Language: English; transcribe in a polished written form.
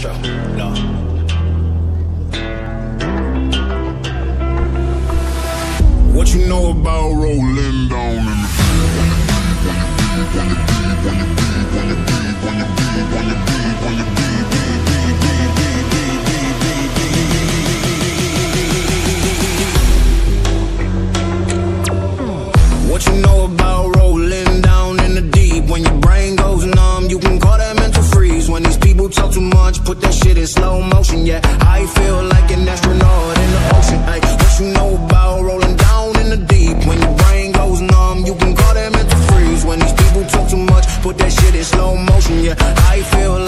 Metro, no. What you know about rolling down in the What you know about rolling down in the deep? When your brain goes numb, you can call that mental freeze. When these people talk too much, put that shit in slow motion. Yeah, I feel like an astronaut in the ocean. Ay, what you know about rolling down in the deep? When your brain goes numb, you can call that mental freeze. When these people talk too much, put that shit in slow motion. Yeah, I feel